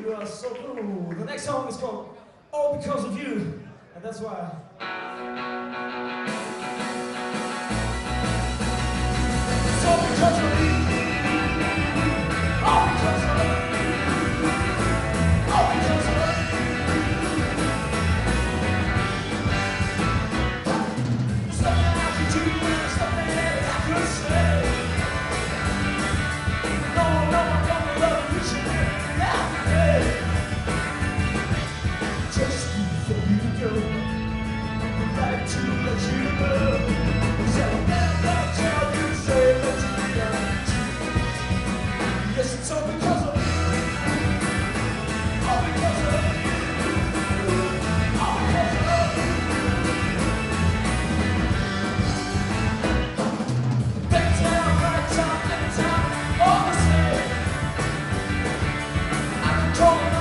You are so cool. The next song is called All Because of You, and that's why. It's all because of you. All because of you. All because of you. Something I could do and something that I could say. No, I'm gonna love you every day. Just before you go, I'd like to let you know. So I'll never tell you, say that you got to. Yes, it's all because of you. All because of you. All because of you. Right time, right time, every time, all the same. I can call